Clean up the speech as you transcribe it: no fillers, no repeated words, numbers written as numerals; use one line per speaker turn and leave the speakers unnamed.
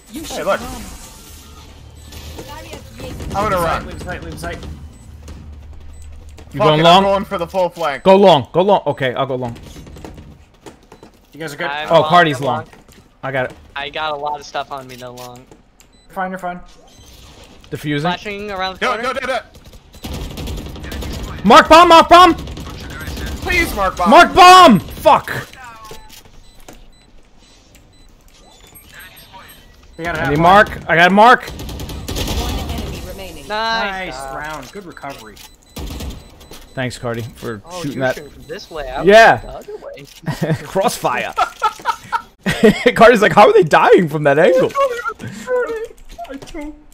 Hey, look. I'm gonna run.
Leave sight, leave sight.
You going long?
I'm going for the full flank.
Go long. Go long. Okay, I'll go long.
You guys are good?
Oh, Cardy's long. I got it.
I got a lot of stuff on me though long.
Fine, you're fine.
Defusing.
Flashing around the
Go,
corner.
go, go, go.
Mark bomb, mark bomb!
Please, Mark bomb.
Mark bomb! Fuck!
We gotta
I
have
need
one.
mark. I got mark.
One enemy remaining.
Nice.
Nice round. Good recovery.
Thanks, Cardy, for
Oh,
shooting
you're
that.
shooting this way. I was
Yeah.
The other way.
Crossfire. Cardy's like, how are they dying from that angle?
I don't.